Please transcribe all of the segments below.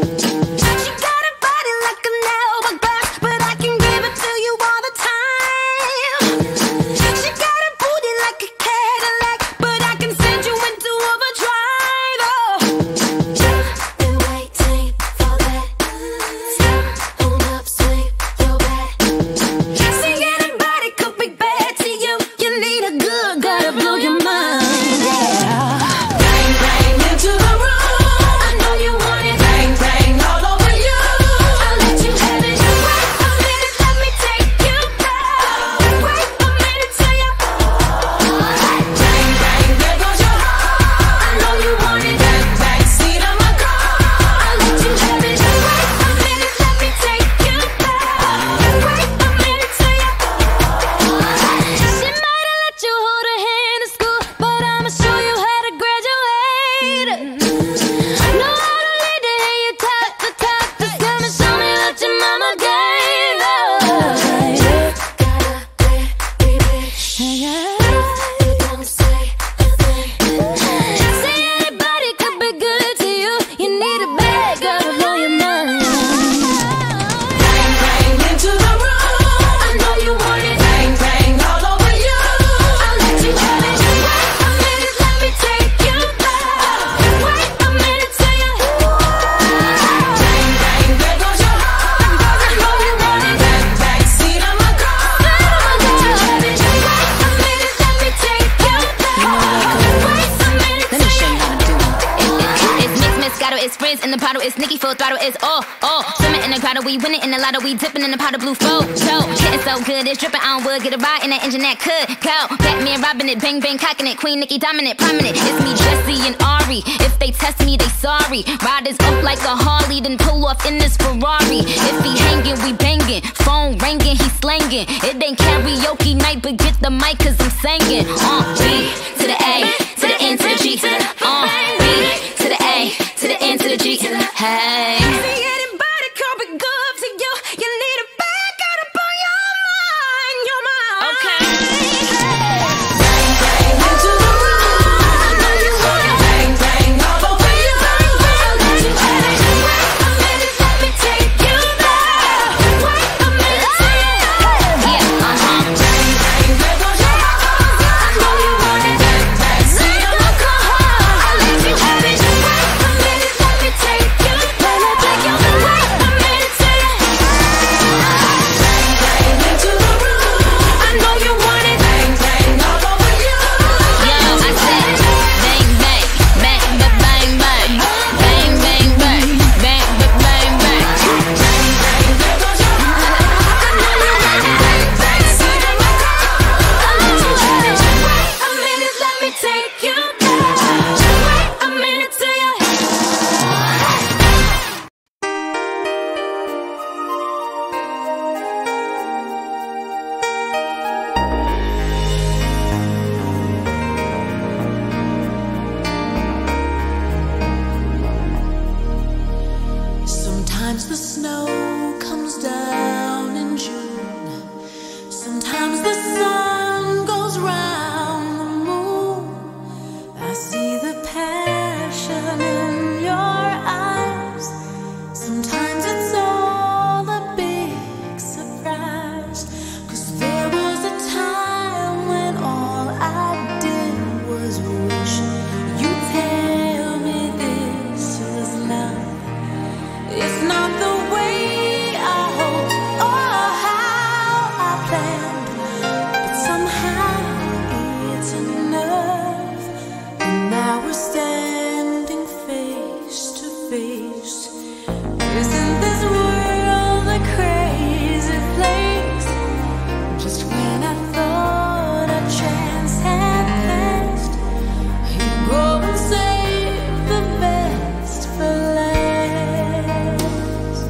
in the bottle, it's Nicki full throttle, it's all. Swimming in the grotto, we winning in the lotto, we dipping in the pot of blue flow. Getting so good, it's dripping on wood, get a ride in that engine that could go. Batman robbing it, bang bang cocking it, Queen Nicki dominant, prominent. It's me, Jesse and Ari. If they test me, they sorry. Riders up like a Harley, then pull off in this Ferrari. If he hanging, we banging. Phone ringing, he slanging. It ain't karaoke night, but get the mic 'cause I'm singing. B to the A, to the N to the G, to the B to the A, to the N to the G, to the hey. See anybody come be good to you? You need a back out up on your mind, your mind. Okay. Bang bang into the room. I know you want it. Bang bang all over you. Let you have it. Wait a minute, let me take you there. Wait a minute, Yeah, Bang bang, there goes your heart. I know you want it. Bang bang, see the look on her. I'll let you have it. Wait a minute, let me take you there. Wait a minute, bang bang into the room. I know you want it. Bang bang all over you. yo, I said bang bang, bang bang bang bang, bang bang bang, bang bang bang. Bang bang, there goes your heart. I know you want it. Bang bang, see the look on her. I'll let you have it. Wait a minute, let me take you there. Wait a minute till you. Sometimes the snow comes down in June. Sometimes the sun goes round the moon. I see the passion in your eyes. Sometimes it's all a big surprise. 'Cause there was a time when all I did was wish you'd tell me this was love. It's not the way I hoped or how I planned, but somehow it's enough. And now we're standing face to face. Isn't this world a crazy place? Just when I thought a chance had passed, you go and save the best for last.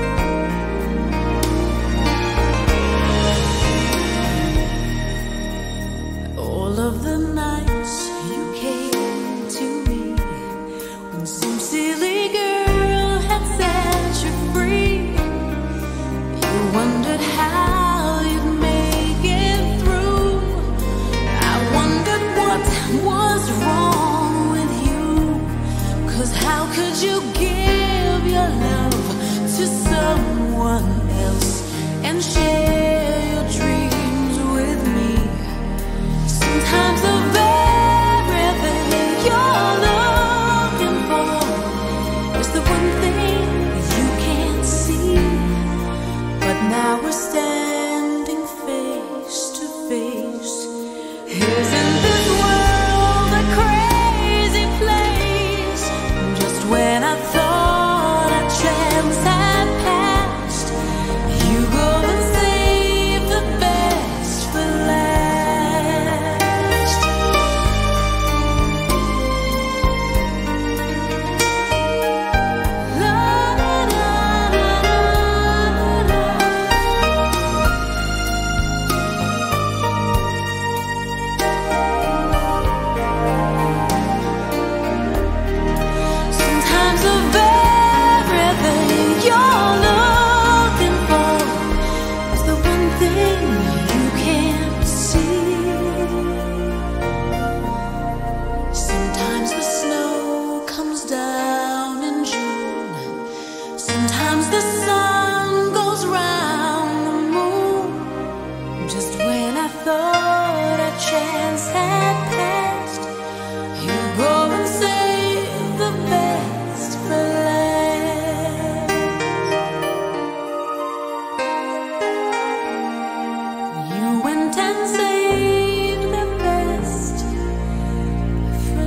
All of the nights you came to me, when some silly girl had set you free, you wondered how you'd make it through. I wondered what was wrong with you, 'cause how could you give give your love to someone else and share your dreams with me. Sometimes the very thing you're looking for is the one thing you can't see. But now we're standing face to face. Isn't this world a crazy place? Just when I thought our chance had passed, you go and save the best for last. La, la, la, la, la, la. Sometimes the very thing you're looking for is the one thing you can't see. Sometimes the snow comes down in June. Sometimes the sun goes round the moon. Just when I thought a chance had passed, you go and save the best for last. You went and saved the best for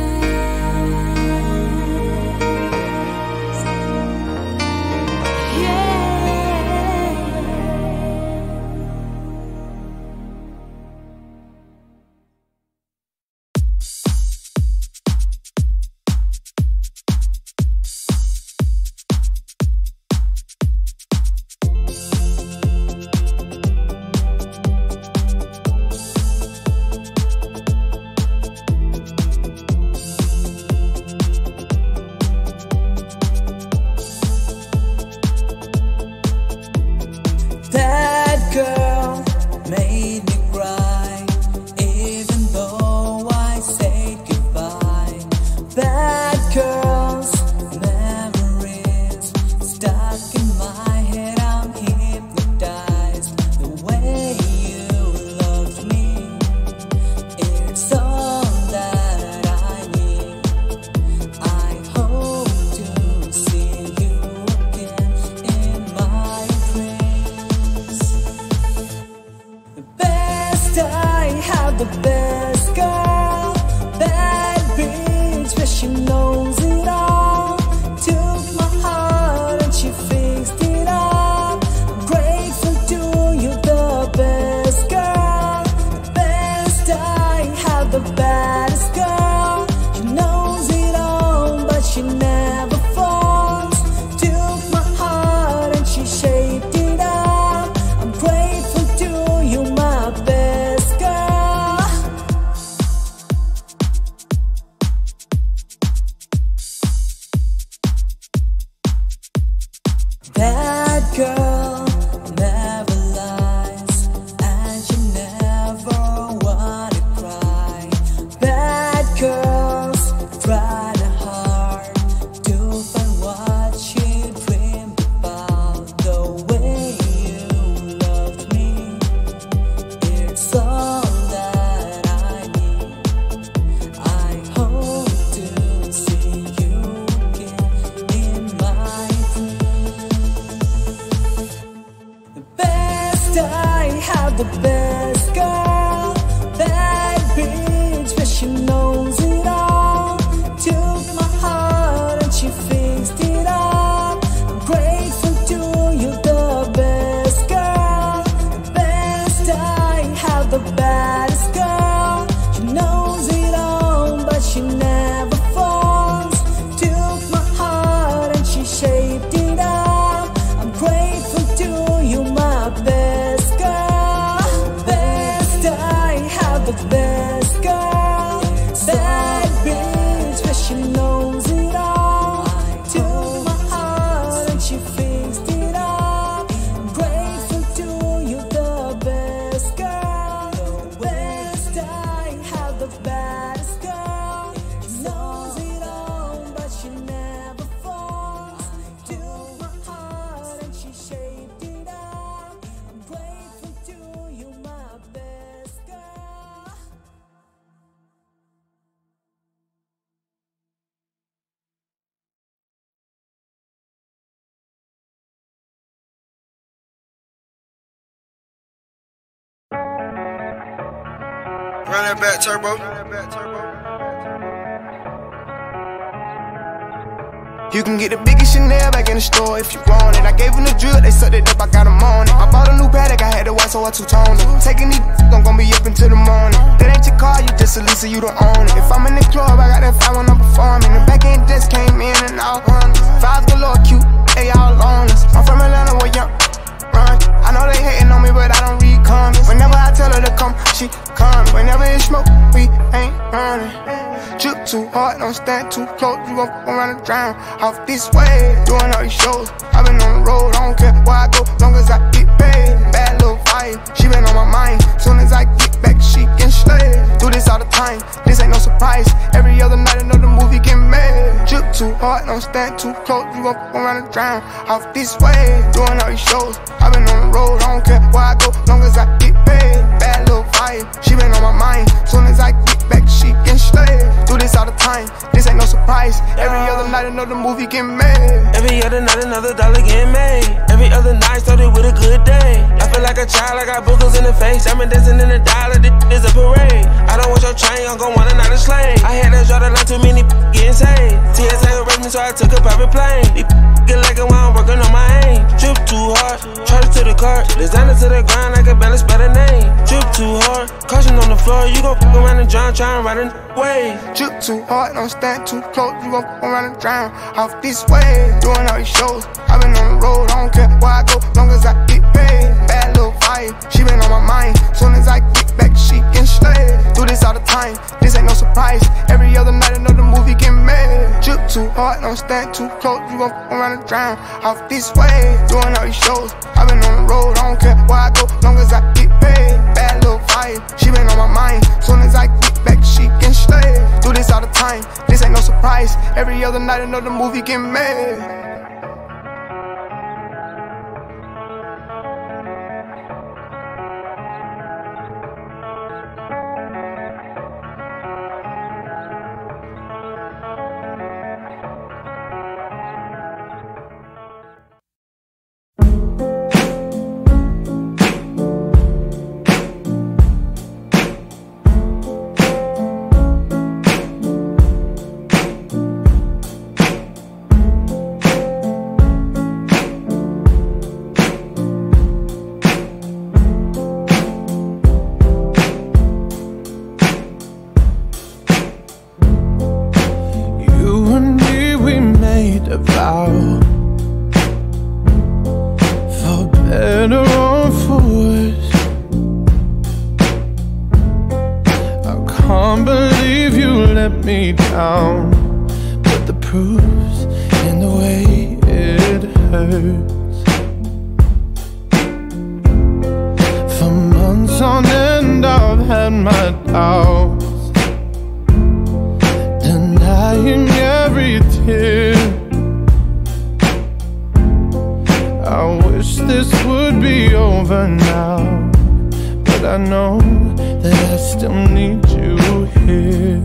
last. Yeah. That girl made me cry, even though I said goodbye. That girl's memories stuck in my head. I'm hypnotized. The way you loved me, it's all that I need. I hope to see you again in my dreams. The best I have, the best girl. That bitch, but she knows it all. Took my heart and she fixed it up. I'm grateful to you, the best girl. The best I have, the baddest girl. She knows it all, but she never falls. Took my heart and she shaped it up. I'm grateful to you, my best girl. That girl never lies, and she never wanna cry. Bad girls trying hard to find what she dreamed about. The way you loved me, it's all that I need. I hope to see you again in my dreams. The best I have, the best girl. That bitch, but she knows it all. Took my heart and she fixed it up. I'm grateful to you, the best girl. The best I have, the baddest girl. She knows it all, but she never falls. Took my heart and she shaped it up. I'm grateful to you, my best girl. that back, turbo. You can get the biggest Chanel back in the store if you want it. I gave them the drill, they sucked it up, I got them on it. I bought a new Patek, I had to watch, so I two-toned it. Taking these, I'm gonna be up until the morning. That ain't your car, you just a Lisa, you don't own it. If I'm in the club, I got that 5 when I'm performing. The back end just came in and out. Fives galore, cute, they all loneless. I'm from Atlanta, where young run. I know they hating on me, but I don't read comments. Whenever I tell her to come, she comes. Whenever it's smoke, we ain't running. Drip too hard, don't stand too close. You gon' around and drown off this way. Doing all these shows, I been on the road. I don't care where I go, long as I get paid. Bad little vibe, she been on my mind. Soon as I get back, she can slay. Do this all the time, this ain't no surprise. Every other night another movie get made. Drip too hard, don't stand too close. You gon' around and drown off this way. Doing all these shows, I been on the road. I don't care where I go, long as I get paid. Bad little vibe, she been on my mind. Soon as I get back, she can slay. Do this all the time, this ain't no surprise. Every other night another movie get made. Every other night another dollar get made. Every other night started with a good day. I feel like a child, I got boogers in the face. I'm dancing in the dollar, this is a parade. I don't want your chain, I'm gon' want another slave. I had to draw the line, too many getting saved. TSA arrested me, so I took a private plane. These get like it while I'm working on my aim. Drip too hard, charge to the cart. Designer to the ground, I can balance better name. Drip too hard, caution on the floor. You gon' fuck around and drown, try and ride a way. Drip too hard, don't stand too close. You gon' around and drown off this way. Doing all these shows, I been on the road. I don't care where I go, long as I get paid. Bad little vibe, she been on my mind. Soon as I get back, she can slay. Do this all the time, this ain't no surprise. Every other night another movie get made. Drip too hard, don't stand too close. You gon' around and drown off this way. Doing all these shows, I been on the road. I don't care where I go, long as I get paid. Bad little vibe, she been on my mind. Soon as I get back, she can slay. Do this all the time, this ain't no surprise. Every other night another movie get made. A vow, for better or for worse. I can't believe you let me down, but the proof's in the way it hurts. For months on end I've had my doubts, denying every tear. I wish this would be over now, but I know that I still need you here.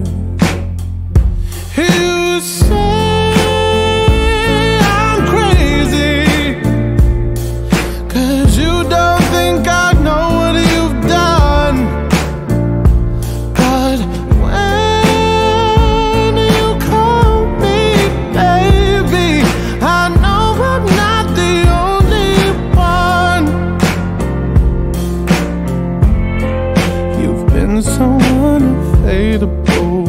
You say I'm crazy, 'cause you don't think I know what you've done. But when you call me baby, I know I'm not the only one. You've been so unfadable.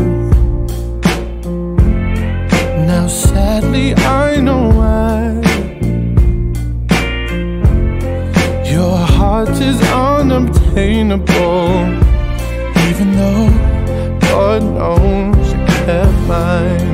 Now sadly I know why. Your heart is unobtainable, even though God knows you kept mine.